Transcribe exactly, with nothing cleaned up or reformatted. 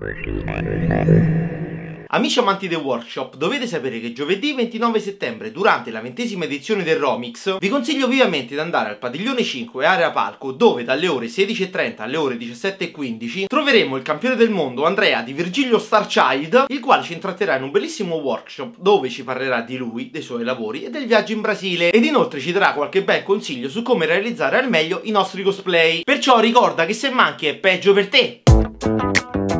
Amici amanti del workshop, dovete sapere che giovedì ventinove settembre, durante la ventesima edizione del Romix, vi consiglio vivamente di andare al padiglione cinque area palco, dove dalle ore sedici e trenta alle ore diciassette e quindici troveremo il campione del mondo Andrea di Virgilio Starchild, il quale ci intratterrà in un bellissimo workshop dove ci parlerà di lui, dei suoi lavori e del viaggio in Brasile, ed inoltre ci darà qualche bel consiglio su come realizzare al meglio i nostri cosplay. Perciò ricorda che se manchi è peggio per te!